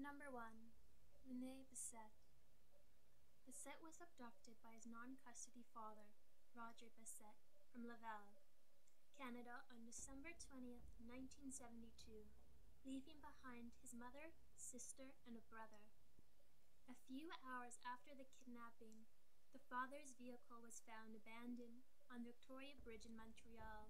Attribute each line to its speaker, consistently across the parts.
Speaker 1: Number 1. René Bessette. Bessette was abducted by his non-custody father, Roger Bessette, from Laval, Canada on December 20th, 1972, leaving behind his mother, sister, and a brother. A few hours after the kidnapping, the father's vehicle was found abandoned on the Victoria Bridge in Montreal.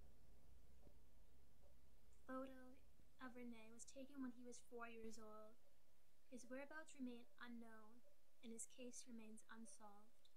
Speaker 1: The photo of René was taken when he was 4 years old. His whereabouts remain unknown, and his case remains unsolved.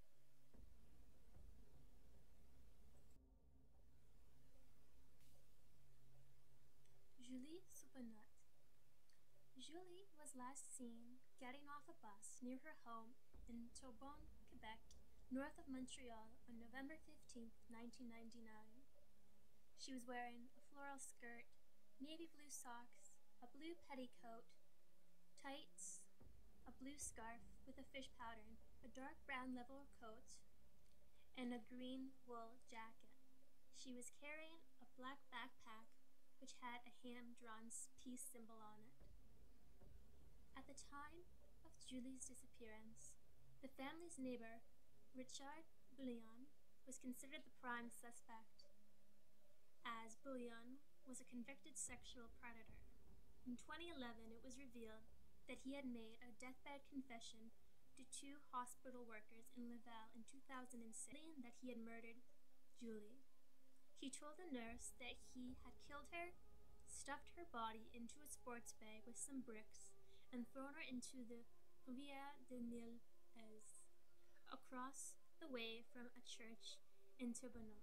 Speaker 1: Julie Surprenant. Julie was last seen getting off a bus near her home in Terrebonne, Quebec, north of Montreal on November 15, 1999. She was wearing a floral skirt, navy blue socks, a blue petticoat, tights, a blue scarf with a fish pattern, a dark brown leather coat, and a green wool jacket. She was carrying a black backpack which had a hand-drawn peace symbol on it. At the time of Julie's disappearance, the family's neighbor, Richard Bouillon, was considered the prime suspect, as Bouillon was a convicted sexual predator. In 2011, it was revealed that he had made a deathbed confession to 2 hospital workers in Laval in 2006, saying that he had murdered Julie. He told the nurse that he had killed her, stuffed her body into a sports bag with some bricks, and thrown her into the Rivière de Nil across the way from a church in Terrebonne.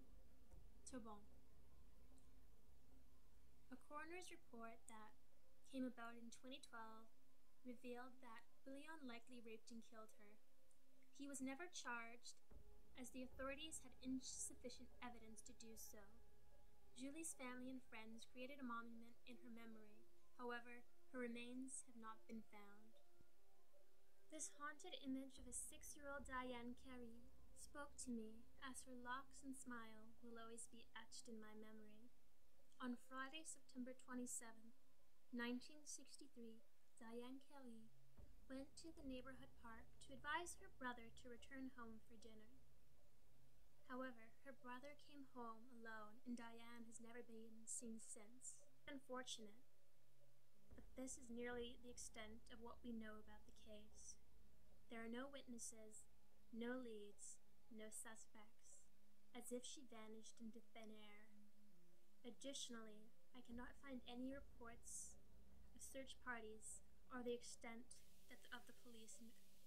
Speaker 1: A coroner's report that came about in 2012 revealed that Bouillon likely raped and killed her. He was never charged, as the authorities had insufficient evidence to do so. Julie's family and friends created a monument in her memory. However, her remains have not been found. This haunted image of a 6-year-old Diane Carrier spoke to me, as her locks and smile will always be etched in my memory. On Friday, September 27, 1963, Diane Carrier went to the neighborhood park to advise her brother to return home for dinner. However, her brother came home alone, and Diane has never been seen since. Unfortunate, but this is nearly the extent of what we know about the case. There are no witnesses, no leads, no suspects, as if she vanished into thin air. Additionally, I cannot find any reports of search parties or the extent of the police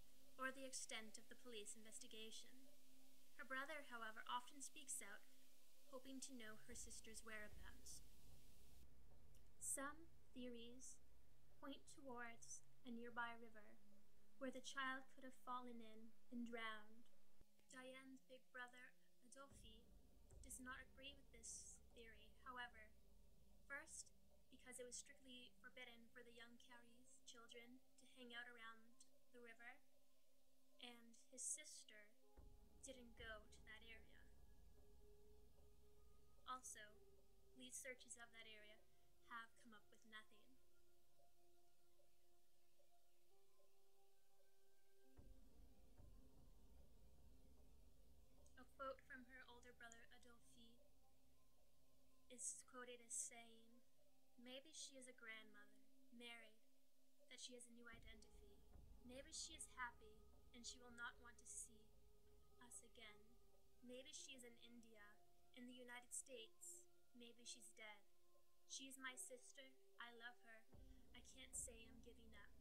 Speaker 1: investigation. Her brother, however, often speaks out, hoping to know her sister's whereabouts. Some theories point towards a nearby river where the child could have fallen in and drowned. Diane's big brother, Adolphe, does not agree with this theory. However, first, because it was strictly forbidden for the young Carrier's children to hang out around the river, and his sister didn't go to that area. Also, lead searches of that area have come up with nothing. A quote from her older brother Adolphe is quoted as saying, "Maybe she is a grandmother, married, that she has a new identity. Maybe she is happy and she will not want to see us again. Maybe she is in India, in the United States. Maybe she's dead. She is my sister. I love her. I can't say I'm giving up."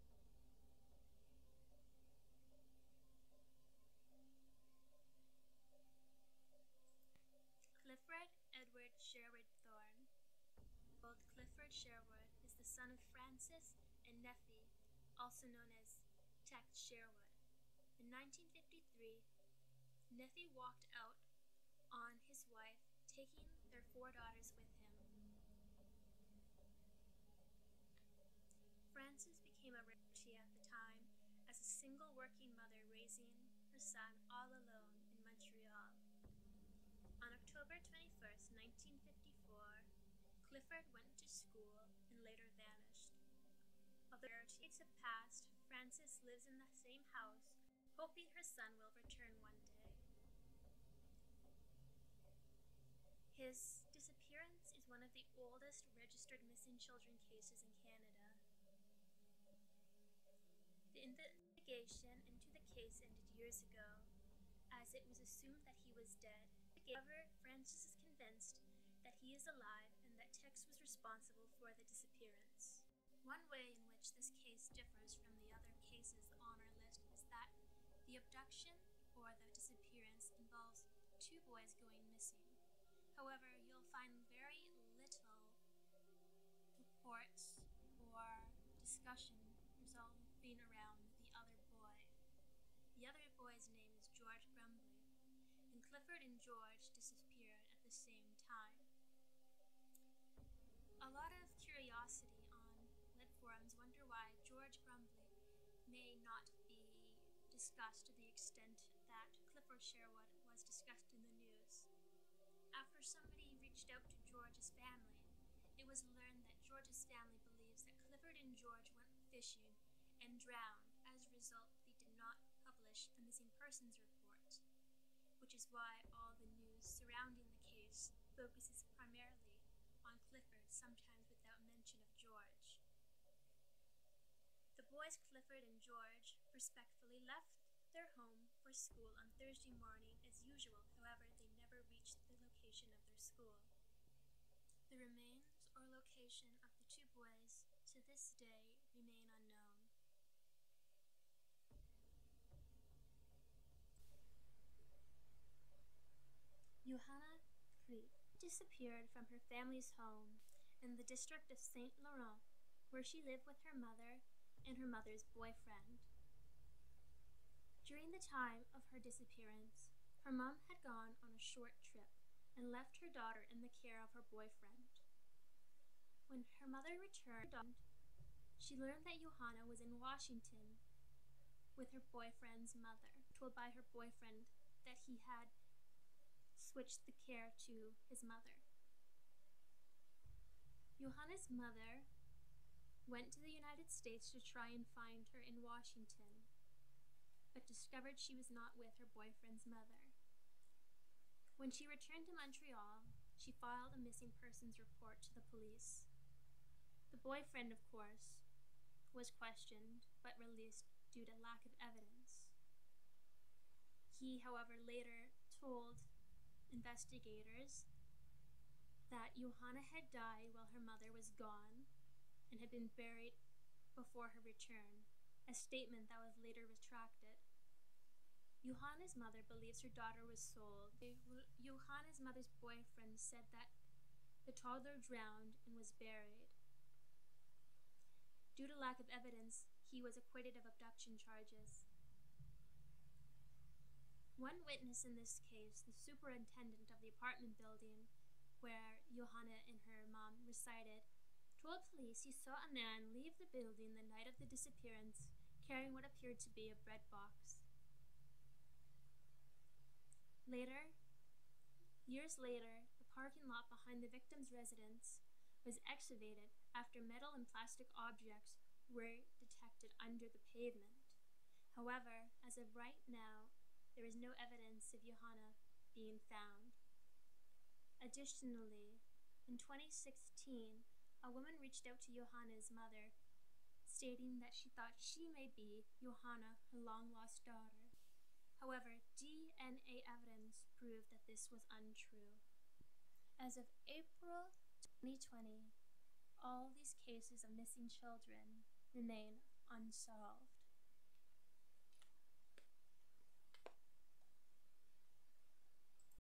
Speaker 1: Clifford Edward Sherwood Thorn. Old Clifford Sherwood is the son of Francis and Nephi, also known as Tex Sherwood. In 1953, Nephi walked out on his wife, taking their 4 daughters with him. Frances became a rarity at the time as a single working mother raising her son all alone in Montreal. On October 21st, 1954, Clifford went to school and later vanished. Although weeks have passed, Frances lives in the same house, hoping her son will return one day. His disappearance is one of the oldest registered missing children cases in Canada. The investigation into the case ended years ago, as it was assumed that he was dead. However, Frances is convinced that he is alive and that Tex was responsible for the disappearance. One way in which this case differs from the other cases on our list is that the abduction or the disappearance involves two boys going missing. However, you'll find very little reports or discussion revolving around the other boy. The other boy's name is George Grumbly, and Clifford and George disappeared at the same time. A lot of curiosity on web forums wonder why George Grumbly may not be discussed to the extent that Clifford Sherwood was discussed in the news. After somebody reached out to George's family, it was learned that George's family believes that Clifford and George went fishing and drowned. As a result, they did not publish a missing persons report, which is why all the news surrounding the case focuses primarily on Clifford, sometimes without mention of George. The boys Clifford and George respectfully left their home for school on Thursday morning as usual. However, they never reached the location of their school. The remains or location of the two boys to this day remain unknown. Yohanna Cyr disappeared from her family's home in the district of Saint Laurent, where she lived with her mother and her mother's boyfriend. During the time of her disappearance, her mom had gone on a short trip and left her daughter in the care of her boyfriend. When her mother returned, she learned that Yohanna was in Washington with her boyfriend's mother, told by her boyfriend that he had switched the care to his mother. Yohanna's mother went to the United States to try and find her in Washington, but discovered she was not with her boyfriend's mother. When she returned to Montreal, she filed a missing persons report to the police. The boyfriend, of course, was questioned but released due to lack of evidence. He, however, later told investigators that Yohanna had died while her mother was gone and had been buried before her return, a statement that was later retracted. Yohanna's mother believes her daughter was sold. Yohanna's mother's boyfriend said that the toddler drowned and was buried. Due to lack of evidence, he was acquitted of abduction charges. One witness in this case, the superintendent of the apartment building where Yohanna and her mom resided, told police he saw a man leave the building the night of the disappearance carrying what appeared to be a bread box. Years later, the parking lot behind the victim's residence was excavated after metal and plastic objects were detected under the pavement. However, as of right now, there is no evidence of Yohanna being found. Additionally, in 2016, a woman reached out to Yohanna's mother, stating that she thought she may be Yohanna, her long-lost daughter. However, DNA evidence proved that this was untrue. As of April 2020, all these cases of missing children remain unsolved.